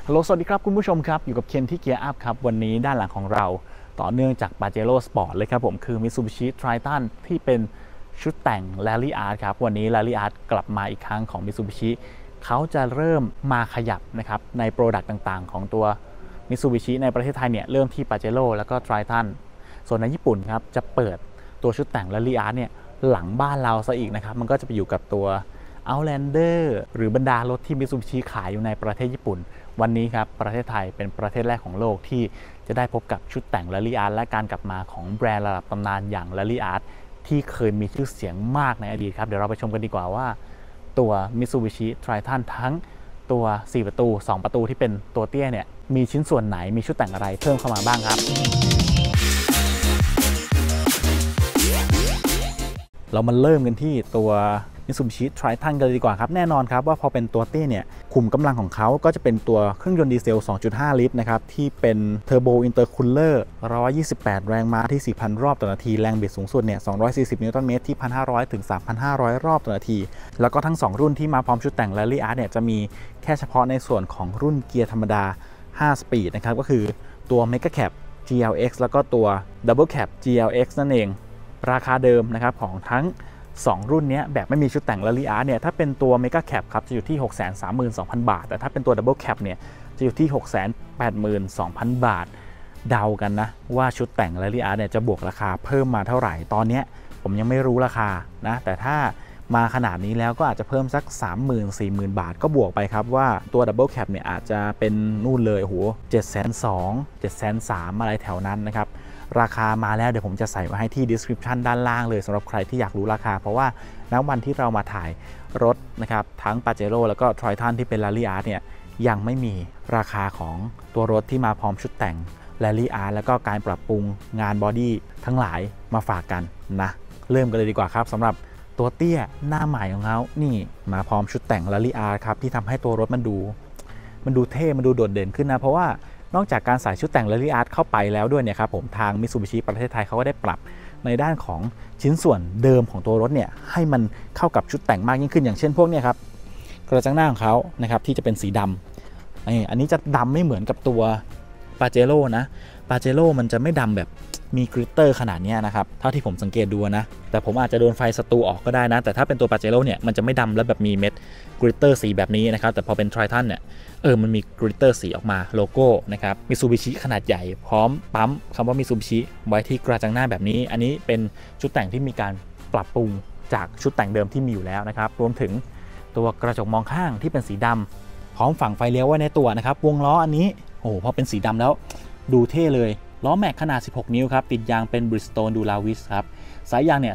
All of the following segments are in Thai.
ฮัลโหลสวัสดีครับคุณผู้ชมครับอยู่กับเคนที่เกียร์อัพครับวันนี้ด้านหลังของเราต่อเนื่องจาก Pajero Sport เลยครับผมคือ Mitsubishi Triton ที่เป็นชุดแต่ง Rally Art ครับวันนี้ Rally Art กลับมาอีกครั้งของ Mitsubishi เขาจะเริ่มมาขยับนะครับในโปรดักต์ต่างๆของตัว Mitsubishi ในประเทศไทยเนี่ยเริ่มที่ Pajero แล้วก็ Triton ส่วนในญี่ปุ่นครับจะเปิดตัวชุดแต่ง Rally Art เนี่ยหลังบ้านเราซะอีกนะครับมันก็จะไปอยู่กับตัว Outlander หรือบรรดารถที่ Mitsubishi ขายอยู่ในประเทศญี่ปุ่นวันนี้ครับประเทศไทยเป็นประเทศแรกของโลกที่จะได้พบกับชุดแต่ง Rally Art และการกลับมาของแบรนด์ระดับตำนานอย่าง Rally Art ที่เคยมีชื่อเสียงมากในอดีตครับเดี๋ยวเราไปชมกันดีกว่าว่าตัว Mitsubishi Triton ทั้งตัว4ประตู2ประตูที่เป็นตัวเตี้ยเนี่ยมีชิ้นส่วนไหนมีชุดแต่งอะไรเพิ่มเข้ามาบ้างครับเรามาเริ่มกันที่ตัว Mitsubishi Triton กันเลยดีกว่าครับแน่นอนครับว่าพอเป็นตัวเตี้ยเนี่ยขุมกำลังของเขาก็จะเป็นตัวเครื่องยนต์ดีเซล 2.5 ลิตรนะครับที่เป็นเทอร์โบอินเตอร์คูลเลอร์128 แรงม้าที่ 4,000 รอบต่อนาทีแรงบิดสูงสุดเนี่ย240 นิวตันเมตรที่ 1,500 ถึง 3,500 รอบต่อนาทีแล้วก็ทั้ง2รุ่นที่มาพร้อมชุดแต่ง Rally Art เนี่ยจะมีแค่เฉพาะในส่วนของรุ่นเกียร์ธรรมดา5 สปีดนะครับก็คือตัว Mega Cab GLX แล้วก็ตัว Double Cab GLX นั่นเองราคาเดิมนะครับของทั้ง2 รุ่นนี้แบบไม่มีชุดแต่ง Rally Art เนี่ยถ้าเป็นตัว Mega Cab ครับจะอยู่ที่ 632,000 บาทแต่ถ้าเป็นตัว Double Cab เนี่ยจะอยู่ที่ 682,000 บาทเดากันนะว่าชุดแต่ง Rally Art เนี่ยจะบวกราคาเพิ่มมาเท่าไหร่ตอนนี้ผมยังไม่รู้ราคานะแต่ถ้ามาขนาดนี้แล้วก็อาจจะเพิ่มสัก 30,000-40,000 บาทก็บวกไปครับว่าตัว Double Cab เนี่ยอาจจะเป็นนู่นเลยโห 720,000 730,000 อะไรแถวนั้นนะครับราคามาแล้วเดี๋ยวผมจะใส่ไว้ให้ที่ description ด้านล่างเลยสำหรับใครที่อยากรู้ราคาเพราะว่าณวันที่เรามาถ่ายรถนะครับทั้ง Pajero แล้วก็ Triton ที่เป็น Rally Art เนี่ยยังไม่มีราคาของตัวรถที่มาพร้อมชุดแต่ง Rally Art แล้วก็การปรับปรุงงานบอดี้ทั้งหลายมาฝากกันนะเริ่มกันเลยดีกว่าครับสำหรับตัวเตี้ยหน้าใหม่ของเขานี่มาพร้อมชุดแต่ง Rally Art ครับที่ทำให้ตัวรถมันดูเท่มันดูโดดเด่นขึ้นนะเพราะว่านอกจากการใส่ชุดแต่ง Rally Art เข้าไปแล้วด้วยเนี่ยครับผมทาง Mitsubishi ประเทศไทยเขาก็ได้ปรับในด้านของชิ้นส่วนเดิมของตัวรถเนี่ยให้มันเข้ากับชุดแต่งมากยิ่งขึ้นอย่างเช่นพวกนี้ครับกระจังหน้าของเขานะครับที่จะเป็นสีดำอันนี้จะดำไม่เหมือนกับตัว Pajero นะ Pajero มันจะไม่ดำแบบมีกริตเตอร์ขนาดนี้นะครับเท่าที่ผมสังเกตดูนะแต่ผมอาจจะโดนไฟศัตรูออกก็ได้นะแต่ถ้าเป็นตัว Pajero เนี่ยมันจะไม่ดำแล้วแบบมีเม็ดกริตเตอร์สีแบบนี้นะครับแต่พอเป็น Triton เนี่ยมันมีกริตเตอร์สีออกมาโลโก้นะครับ Mitsubishi ขนาดใหญ่พร้อมปั๊มคำว่า Mitsubishi ไว้ที่กระจังหน้าแบบนี้อันนี้เป็นชุดแต่งที่มีการปรับปรุงจากชุดแต่งเดิมที่มีอยู่แล้วนะครับรวมถึงตัวกระจกมองข้างที่เป็นสีดำพร้อมฝั่งไฟเลี้ยวไว้ในตัวนะครับวงล้ออันนี้พอเป็นสีดำแล้วดูเท่เลยล้อแม็กขนาด 16 นิ้วครับติดยางเป็น Bridgestone Duravis ครับสายยางเนี่ย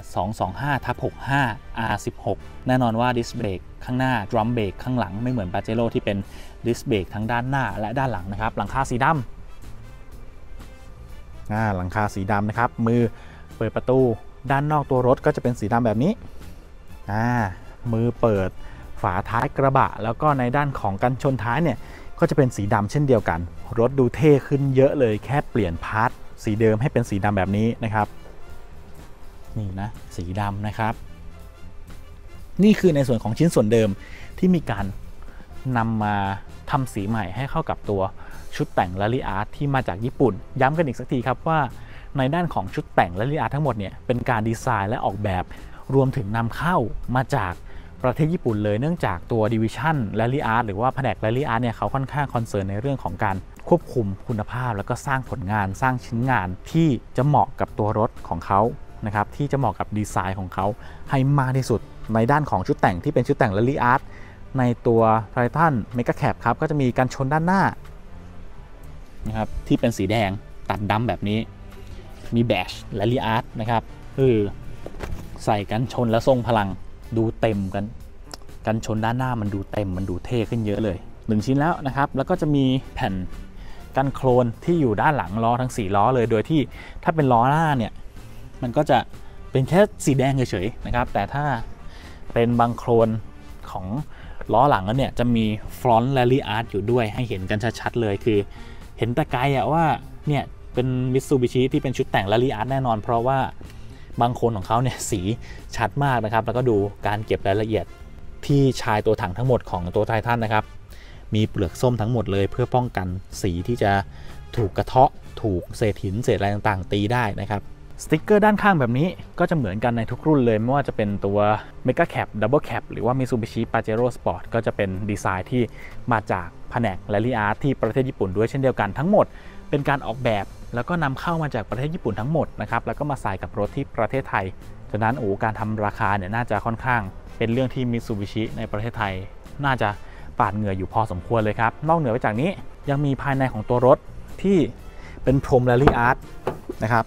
225/65 R16 แน่นอนว่าดิสเบรกข้างหน้าดรัมเบรกข้างหลังไม่เหมือน Pajero ที่เป็นดิสเบรกทั้งด้านหน้าและด้านหลังนะครับหลังคาสีดำหลังคาสีดำนะครับมือเปิดประตูด้านนอกตัวรถก็จะเป็นสีดำแบบนี้มือเปิดฝาท้ายกระบะแล้วก็ในด้านของกันชนท้ายเนี่ยก็จะเป็นสีดำเช่นเดียวกันรถดูเท่ขึ้นเยอะเลยแค่เปลี่ยนพาร์ทสีเดิมให้เป็นสีดำแบบนี้นะครับนี่นะสีดำนะครับนี่คือในส่วนของชิ้นส่วนเดิมที่มีการนำมาทำสีใหม่ให้เข้ากับตัวชุดแต่ง Rally Art ที่มาจากญี่ปุ่นย้ำกันอีกสักทีครับว่าในด้านของชุดแต่ง Rally Art ทั้งหมดเนี่ยเป็นการดีไซน์และออกแบบรวมถึงนำเข้ามาจากประเทศญี่ปุ่นเลยเนื่องจากตัวดิวิชั่น Rally Art หรือว่าแผนก Rally Art เนี่ยเขาค่อนข้างคอนเซิร์นในเรื่องของการควบคุมคุณภาพแล้วก็สร้างผลงานสร้างชิ้นงานที่จะเหมาะกับตัวรถของเขานะครับที่จะเหมาะกับดีไซน์ของเขาให้มากที่สุดในด้านของชุดแต่งที่เป็นชุดแต่ง Rally Art ในตัว Triton Mega Cab ครับก็จะมีการชนด้านหน้านะครับที่เป็นสีแดงตัดดำแบบนี้มีแบช Rally Art นะครับใส่กันชนและทรงพลังดูเต็มกันชนด้านหน้ามันดูเต็มมันดูเท่ขึ้นเยอะเลย1ชิ้นแล้วนะครับแล้วก็จะมีแผ่นกันโคลนที่อยู่ด้านหลังล้อทั้ง4ล้อเลยโดยที่ถ้าเป็นล้อหน้าเนี่ยมันก็จะเป็นแค่สีแดงเฉยๆนะครับแต่ถ้าเป็นบางโคลนของล้อหลังแล้วเนี่ยจะมีฟรอนต์ Rally Art อยู่ด้วยให้เห็นกันชัดๆเลยคือเห็นแต่ไกลว่าเนี่ยเป็น Mitsubishi ที่เป็นชุดแต่ง Rally Art แน่นอนเพราะว่าบางโคลนของเขาเนี่ยสีชัดมากนะครับแล้วก็ดูการเก็บรายละเอียดที่ชายตัวถังทั้งหมดของตัว Triton นะครับมีเปลือกส้มทั้งหมดเลยเพื่อป้องกันสีที่จะถูกกระเทาะถูกเศษหินเศษอะไรต่างๆตีได้นะครับสติ๊กเกอร์ด้านข้างแบบนี้ก็จะเหมือนกันในทุกรุ่นเลยไม่ว่าจะเป็นตัว Mega Cap Double Cap หรือว่า Mitsubishi Pajero Sport ก็จะเป็นดีไซน์ที่มาจากแผนก Rally Art ที่ประเทศญี่ปุ่นด้วยเช่นเดียวกันทั้งหมดเป็นการออกแบบแล้วก็นำเข้ามาจากประเทศญี่ปุ่นทั้งหมดนะครับแล้วก็มาใส่กับรถที่ประเทศไทยฉะนั้นการทำราคาเนี่ยน่าจะค่อนข้างเป็นเรื่องที่ Mitsubishi ในประเทศไทยน่าจะปาดเหงื่ออยู่พอสมควรเลยครับนอกเหนือไปจากนี้ยังมีภายในของตัวรถที่เป็นพรม Rally Art นะครับ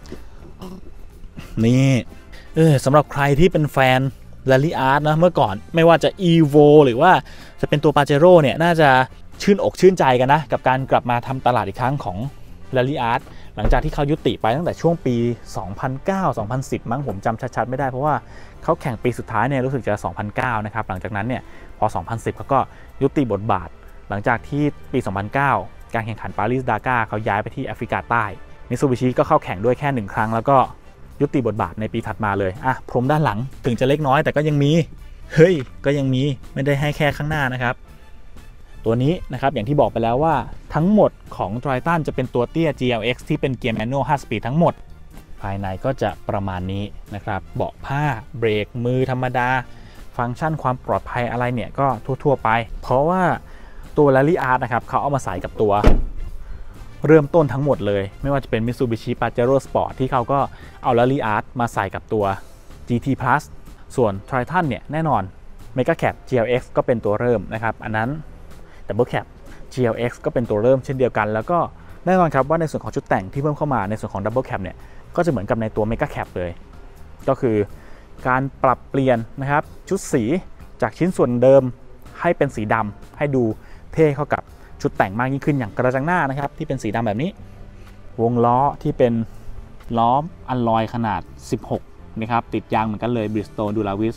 นี่สำหรับใครที่เป็นแฟน Rally Art นะเมื่อก่อนไม่ว่าจะ Evo หรือว่าจะเป็นตัว Pajero เนี่ยน่าจะชื่นอกชื่นใจกันนะกับการกลับมาทำตลาดอีกครั้งของ Rally Art หลังจากที่เขายุติไปตั้งแต่ช่วงปี 2009-2010 มั้งผมจำชัดๆไม่ได้เพราะว่าเขาแข่งปีสุดท้ายเนี่ยรู้สึกจะ 2009 นะครับหลังจากนั้นเนี่ยพอ 2010 เขาก็ยุติบทบาทหลังจากที่ปี 2009 การแข่งขันปารีสดากาเขาย้ายไปที่แอฟริกาใต้มิตซูบิชิก็เข้าแข่งด้วยแค่1ครั้งแล้วก็ยุติบทบาทในปีถัดมาเลยพรมด้านหลังถึงจะเล็กน้อยแต่ก็ยังมีก็ยังมีไม่ได้ให้แค่ข้างหน้านะครับตัวนี้นะครับอย่างที่บอกไปแล้วว่าทั้งหมดของ Triton จะเป็นตัวเตี้ย GLX ที่เป็นเกียร์แมนนวล5 สปีดทั้งหมดภายในก็จะประมาณนี้นะครับเบาะผ้าเบรกมือธรรมดาฟังก์ชันความปลอดภัยอะไรเนี่ยก็ทั่วๆไปเพราะว่าตัว Rally Art นะครับเขาเอามาใส่กับตัวเริ่มต้นทั้งหมดเลยไม่ว่าจะเป็น Mitsubishi Pajero Sport ที่เขาก็เอา Rally Art มาใส่กับตัว GT Plus ส่วน Triton เนี่ยแน่นอน Mega Cap GLX ก็เป็นตัวเริ่มนะครับอันนั้น Double Cap GLX ก็เป็นตัวเริ่มเช่นเดียวกันแล้วก็แน่นอนครับว่าในส่วนของชุดแต่งที่เพิ่มเข้ามาในส่วนของ Double Cap เนี่ยก็จะเหมือนกับในตัว Mega Cap เลยก็คือการปรับเปลี่ยนนะครับชุดสีจากชิ้นส่วนเดิมให้เป็นสีดำให้ดูเท่เข้ากับชุดแต่งมากยิ่งขึ้นอย่างกระจังหน้านะครับที่เป็นสีดำแบบนี้วงล้อที่เป็นล้ออัลลอยขนาด16นะครับติดยางเหมือนกันเลย Bridgestone Duravis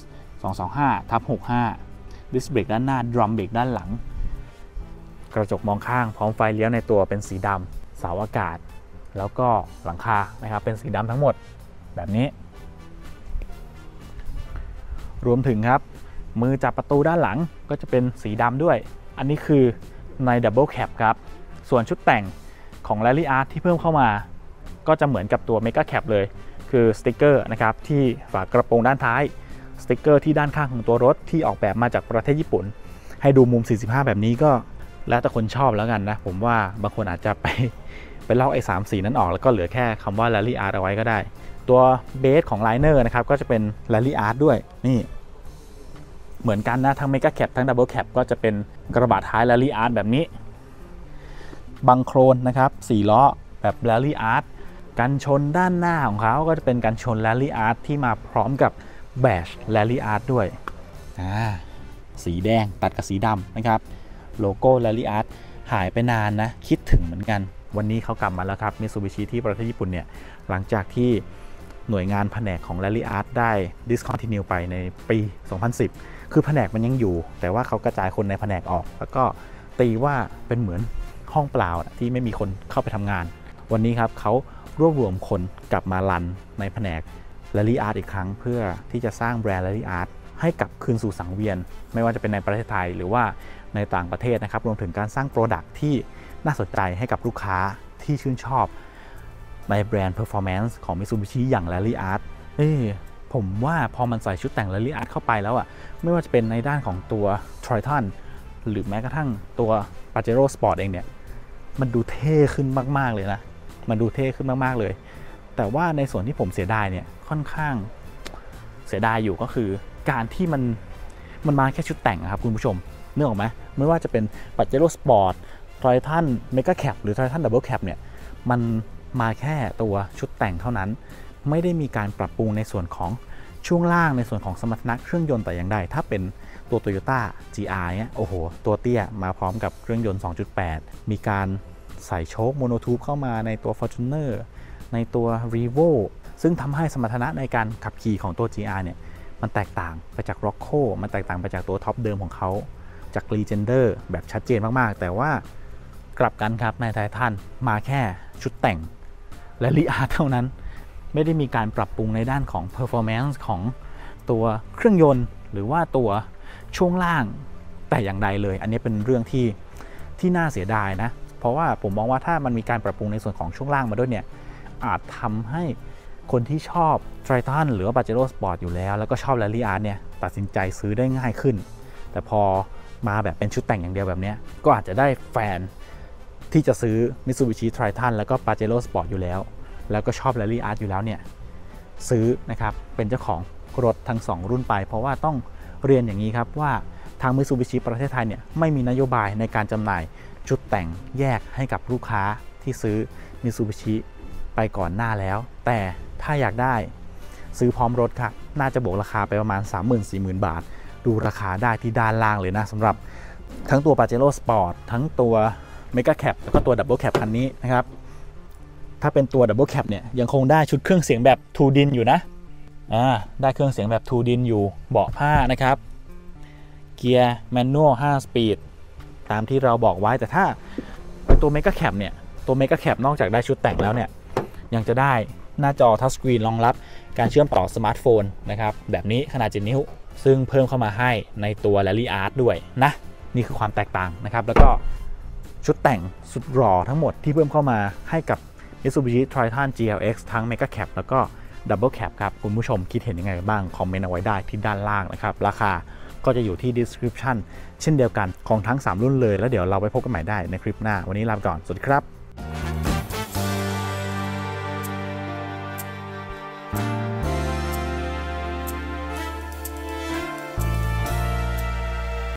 225/65 ดิสเบรกด้านหน้าดรัมเบรกด้านหลังกระจกมองข้างพร้อมไฟเลี้ยวในตัวเป็นสีดำเสาอากาศแล้วก็หลังคานะครับเป็นสีดำทั้งหมดแบบนี้รวมถึงครับมือจับประตูด้านหลังก็จะเป็นสีดำด้วยอันนี้คือใน Double Cap ครับส่วนชุดแต่งของ Rally Art ที่เพิ่มเข้ามาก็จะเหมือนกับตัว Mega Cap เลยคือสติกเกอร์นะครับที่ฝากระโปรงด้านท้ายสติกเกอร์ที่ด้านข้างของตัวรถที่ออกแบบมาจากประเทศญี่ปุ่นให้ดูมุม45แบบนี้ก็แล้วแต่คนชอบแล้วกันนะผมว่าบางคนอาจจะไปลอกไอ้3 สีนั้นออกแล้วก็เหลือแค่คำว่า Rally Art เอาไว้ก็ได้ตัวเบสของไลเนอร์นะครับก็จะเป็น Rally Art ด้วยนี่เหมือนกันนะทั้ง Mega Cap ทั้ง Double Cap ก็จะเป็นกระบะท้าย Rally Art แบบนี้บังโครนนะครับ4 ล้อแบบ Rally Art กันชนด้านหน้าของเขาก็จะเป็นกันชน Rally Art ที่มาพร้อมกับแบช Rally Art ด้วยสีแดงตัดกับสีดำนะครับโลโก้ Rally Art หายไปนานนะคิดถึงเหมือนกันวันนี้เขากลับมาแล้วครับ Mitsubishi ที่ประเทศญี่ปุ่นเนี่ยหลังจากที่หน่วยงานแผนกของ Rally Art ได้ discontinue ไปในปี 2010 คือแผนกมันยังอยู่แต่ว่าเขากระจายคนในแผนกออกแล้วก็ตีว่าเป็นเหมือนห้องเปล่าที่ไม่มีคนเข้าไปทำงานวันนี้ครับเขารวบรวมคนกลับมารันในแผนก Rally Art อีกครั้งเพื่อที่จะสร้างแบรนด์ Rally Art ให้กลับคืนสู่สังเวียนไม่ว่าจะเป็นในประเทศไทยหรือว่าในต่างประเทศนะครับรวมถึงการสร้างโปรดักต์ที่น่าสนใจให้กับลูกค้าที่ชื่นชอบในแบรนด์ Performance ของ Mitsubishi อย่าง Rally Art ผมว่าพอมันใส่ชุดแต่ง Rally Art เข้าไปแล้วไม่ว่าจะเป็นในด้านของตัว Triton หรือแม้กระทั่งตัว Pajero Sport เองเนี่ยมันดูเท่ขึ้นมากๆเลยนะมันดูเท่ขึ้นมากๆเลยแต่ว่าในส่วนที่ผมเสียดายเนี่ยค่อนข้างเสียดายอยู่ก็คือการที่มันมาแค่ชุดแต่งครับคุณผู้ชมนึกออกไหมไม่ว่าจะเป็น Pajero Sport Triton Mega Cap หรือ Triton Double Cap เนี่ยมันมาแค่ตัวชุดแต่งเท่านั้นไม่ได้มีการปรับปรุงในส่วนของช่วงล่างในส่วนของสมรรถนะเครื่องยนต์แต่อย่างใดถ้าเป็นตัว Toyota GR เนี่ยโอ้โหตัวเตี้ยมาพร้อมกับเครื่องยนต์ 2.8 มีการใส่โชคโมโนทูบเข้ามาในตัว Fortuner ในตัว Revo ซึ่งทำให้สมรรถนะในการขับขี่ของตัว GR เนี่ยมันแตกต่างไปจาก Rocco มันแตกต่างไปจากตัวท็อปเดิมของเขาจาก Legender แบบชัดเจนมากๆแต่ว่ากลับกันครับในไททันมาแค่ชุดแต่งและ Rally Art เท่านั้นไม่ได้มีการปรับปรุงในด้านของ performance ของตัวเครื่องยนต์หรือว่าตัวช่วงล่างแต่อย่างใดเลยอันนี้เป็นเรื่องที่น่าเสียดายนะเพราะว่าผมมองว่าถ้ามันมีการปรับปรุงในส่วนของช่วงล่างมาด้วยเนี่ยอาจทำให้คนที่ชอบ Triton หรือว่า Pajero Sport อยู่แล้วก็ชอบ Rally Art เนี่ยตัดสินใจซื้อได้ง่ายขึ้นแต่พอมาแบบเป็นชุดแต่งอย่างเดียวแบบนี้ก็อาจจะได้แฟนที่จะซื้อ Mitsubishi Triton แล้วก็ Pajero Sport อยู่แล้วก็ชอบ Rally Art อยู่แล้วเนี่ยซื้อนะครับเป็นเจ้าของรถทั้ง2รุ่นไปเพราะว่าต้องเรียนอย่างนี้ครับว่าทาง Mitsubishi ประเทศไทยเนี่ยไม่มีนโยบายในการจำหน่ายชุดแต่งแยกให้กับลูกค้าที่ซื้อ Mitsubishi ไปก่อนหน้าแล้วแต่ถ้าอยากได้ซื้อพร้อมรถครับน่าจะบวกราคาไปประมาณ 30,000-40,000 บาทดูราคาได้ที่ด้านล่างเลยนะสำหรับทั้งตัว Pajero Sport ทั้งตัว Mega Cab แล้วก็ตัว Double Cab คันนี้นะครับถ้าเป็นตัว Double Cab เนี่ยยังคงได้ชุดเครื่องเสียงแบบ 2 DIN อยู่นะได้เครื่องเสียงแบบ 2 DIN อยู่เบาะผ้านะครับเกียร์แมนนวล5 สปีดตามที่เราบอกไว้แต่ถ้าเป็นตัว Mega Cab เนี่ยตัว Mega Cab นอกจากได้ชุดแต่งแล้วเนี่ยยังจะได้หน้าจอทัชสกรีนรองรับการเชื่อมต่อสมาร์ทโฟนนะครับแบบนี้ขนาด7 นิ้วซึ่งเพิ่มเข้ามาให้ในตัว Rally Art ด้วยนะนี่คือความแตกต่างนะครับแล้วก็ชุดแต่งสุดหล่อทั้งหมดที่เพิ่มเข้ามาให้กับ Mitsubishi Triton GLX ทั้ง Mega Cab แล้วก็ Double Cab ครับคุณผู้ชมคิดเห็นยังไงบ้างคอมเมนต์เอาไว้ได้ที่ด้านล่างนะครับราคาก็จะอยู่ที่ description เช่นเดียวกันของทั้ง3รุ่นเลยแล้วเดี๋ยวเราไปพบกันใหม่ได้ในคลิปหน้าวันนี้ลาไปก่อนสวัสดีครับ